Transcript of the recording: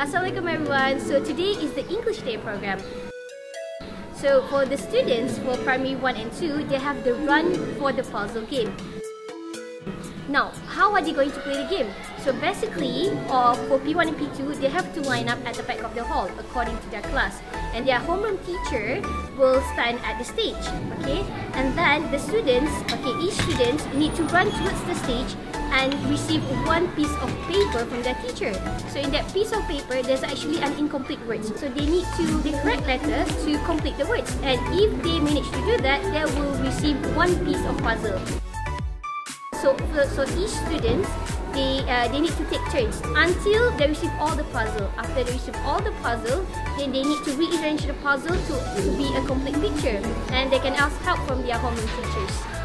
Assalamualaikum everyone. So today is the English Day program. So for the students for primary 1 and 2, they have the run for the puzzle game. Now, how are they going to play the game? So basically, for P1 and P2, they have to line up at the back of the hall according to their class. And their homeroom teacher will stand at the stage, okay? And then the students, each student need to run towards the stage and receive one piece of paper from their teacher. So in that piece of paper, there's actually an incomplete word. So they need to the correct letters to complete the words. And if they manage to do that, they will receive one piece of puzzle. So each student, they need to take turns until they receive all the puzzle. After they receive all the puzzle, then they need to rearrange the puzzle to be a complete picture. And they can ask help from their homeroom teachers.